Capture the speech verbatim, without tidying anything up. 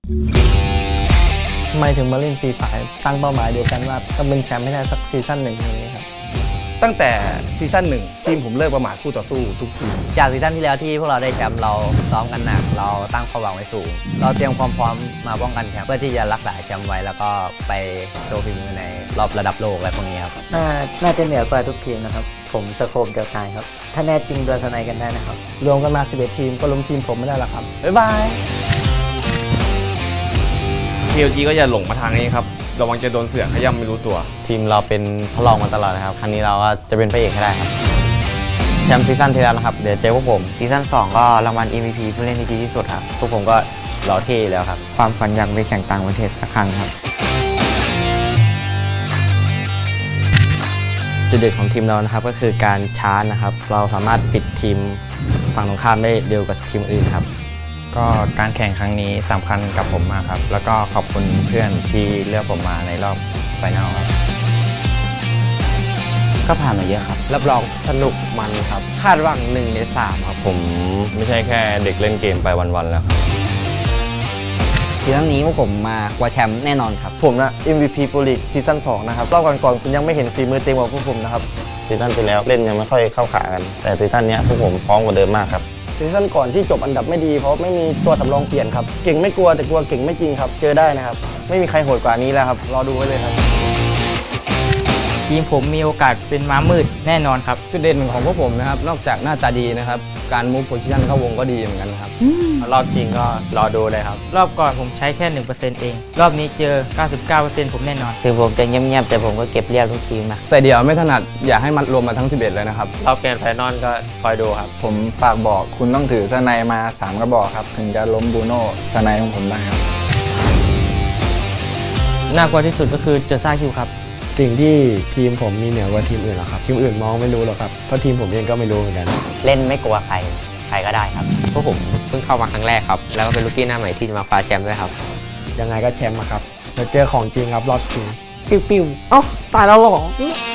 ทำไมถึงมาเล่นฟรีไฟร์ตั้งเป้าหมายเดียวกันว่าต้องเป็นแชมป์ให้ได้สักซีซั่นหนึ่งนี้ครับตั้งแต่ซีซั่นหนึ่งทีมผมเลิกประมาทคู่ต่อสู้ทุกทีมจากซีซั่นที่แล้วที่พวกเราได้แชมป์เราซ้อมกันหนักเราตั้งความหวังไว้สูงเราเตรียมความพร้อมมาป้องกันแชมป์เพื่อที่จะรักษาแชมป์ไว้แล้วก็ไปโชว์ฝีมือในรอบระดับโลกอะไรพวกนี้ครับน่าน่าจะเหนือกว่าทุกทีมนะครับผมสโคปเดียวกันครับถ้าแน่จริงดวลสไนกันได้นะครับรวมกันมาสิบเอ็ดทีมก็ล้มทีมผมไม่ได้หรอกครับบ๊ายบายที แอล จี ก็อย่าหลงมาทางนี้ครับระวังจะโดนเสือกขย้ำไม่รู้ตัวทีมเราเป็นพระรองมาตลอดนะครับครั้งนี้เราก็จะเป็นพระเอกให้ได้ครับแชมป์ซีซั่นที่แล้วนะครับเดี๋ยวเจอพวกผมซีซั่นสองก็รางวัล เอ็ม วี พี ผู้เล่นที่ดีที่สุดครับพวกผมก็รอเท่แล้วครับความฝันอยากไปแข่งต่างประเทศสักครั้งครับจุดเด่นของทีมเรานะครับก็คือการชาร์จนะครับเราสามารถปิดทีมฝั่งตรงข้ามได้เร็วกว่าทีมอื่นครับก็การแข่งครั้งนี้สำคัญกับผมมากครับแล้วก็ขอบคุณเพื่อนที่เลือกผมมาในรอบไฟนอลครับก็ผ่านมาเยอะครับรับรองสนุกมันครับคาดหวังหนึ่งในสามครับผมไม่ใช่แค่เด็กเล่นเกมไปวันๆแล้วครับซีซั่นนี้พวกผมมากว่าแชมป์แน่นอนครับผมนะ เอ็ม วี พี Pro League ซีซั่นสองนะครับรอบก่อนๆคุณยังไม่เห็นฝีมือเต็มของพวกผมนะครับซีซั่นที่แล้วเล่นยังไม่ค่อยเข้าขากันแต่ซีซั่นนี้พวกผมพร้อมกว่าเดิมมากครับซีซั่นก่อนที่จบอันดับไม่ดีเพราะไม่มีตัวสำรองเปลี่ยนครับเก่งไม่กลัวแต่กลัวเก่งไม่จริงครับเจอได้นะครับไม่มีใครโหดกว่านี้แล้วครับรอดูไว้เลยครับทีมผมมีโอกาสเป็นม้ามืดแน่นอนครับจุดเด่นของพวกผมนะครับนอกจากหน้าตาดีนะครับการมูฟโพซิชันเข้าวงก็ดีเหมือนกันครับรอบจริงก็รอดูเลยครับรอบก่อนผมใช้แค่ หนึ่งเปอร์เซ็นต์ เองรอบนี้เจอ เก้าสิบเก้าเปอร์เซ็นต์ ผมแน่นอนถึงผมจะเงียบๆแต่ผมก็เก็บเรียบทุกทีมนะใส่เดี่ยวไม่ถนัดอย่าให้มันรวมมาทั้งสิบเอ็ดเลยนะครับรอบแกรนด์ไฟนอลก็คอยดูครับผมฝากบอกคุณต้องถือสไนมาสามกระบอกครับถึงจะล้มบูโน่สไนของผมได้ครับน่ากลัวที่สุดก็คือเจอซ่าคิวครับสิ่งที่ทีมผมมีเหนือกว่าทีมอื่นหรอครับทีมอื่นมองไม่รู้หรอกครับเพราะทีมผมเองก็ไม่รู้เหมือนกันเล่นไม่กลัวใครใครก็ได้ครับพวกผมเพิ่งเข้ามาครั้งแรกครับแล้วก็เป็นลูกกี้หน้าใหม่ที่จะมาคว้าแชมป์ด้วยครับยังไงก็แชมป์ครับเดี๋ยวเจอของจริงครับรอบจริงปิ้วๆเอ้าตายแล้วหรอ